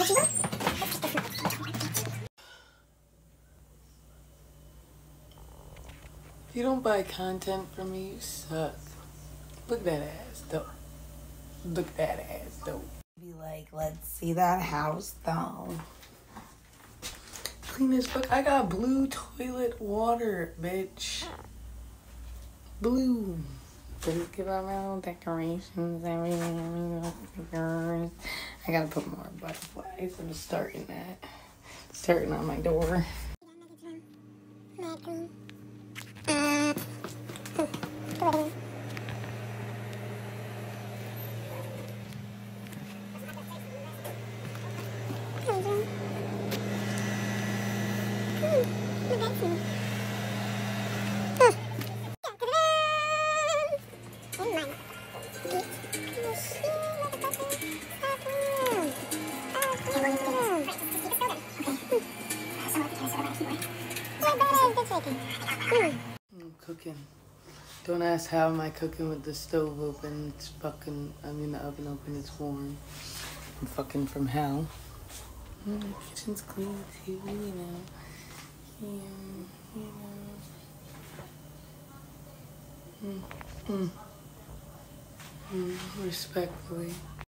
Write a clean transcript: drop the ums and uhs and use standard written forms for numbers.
If you don't buy content from me, you suck. Look at that ass, though. Look at that ass, though. Be like, let's see that house, though. Clean as fuck. I got blue toilet water, bitch. Blue. Think about my little decorations, everything, stickers. I gotta put more butterflies. I'm starting that. Starting on my door. I'm cooking. Don't ask how am I cooking with the stove open. It's fucking, I mean the oven open, it's warm. I'm fucking from hell. The kitchen's clean too, you know. Respectfully.